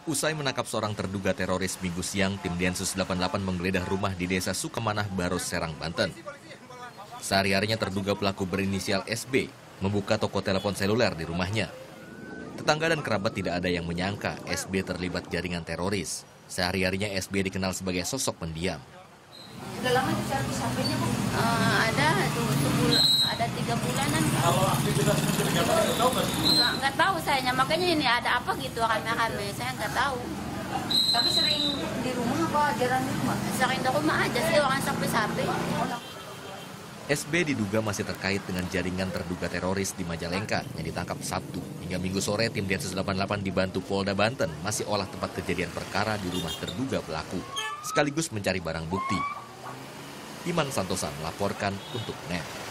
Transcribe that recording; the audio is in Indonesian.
Usai menangkap seorang terduga teroris Minggu siang, tim Densus 88 menggeledah rumah di Desa Sukemanah, Baros, Serang, Banten. Sehari-harinya terduga pelaku berinisial SB membuka toko telepon seluler di rumahnya. Tetangga dan kerabat tidak ada yang menyangka SB terlibat jaringan teroris. Sehari-harinya SB dikenal sebagai sosok pendiam. Sudah lama itu servis HP-nya, Bu? Ada 3 bulanan. Kalau aktivitas mencurigakan itu tahu nggak? Nggak tahu sayanya, makanya ini ada apa gitu rame-rame, saya nggak tahu. Tapi sering di rumah apa jarang di rumah? Sering di rumah aja sih orang sampai-sampai. SB diduga masih terkait dengan jaringan terduga teroris di Majalengka yang ditangkap Sabtu. Hingga Minggu sore, tim Densus 88 dibantu Polda Banten masih olah tempat kejadian perkara di rumah terduga pelaku, sekaligus mencari barang bukti. Iman Santosa melaporkan untuk NET.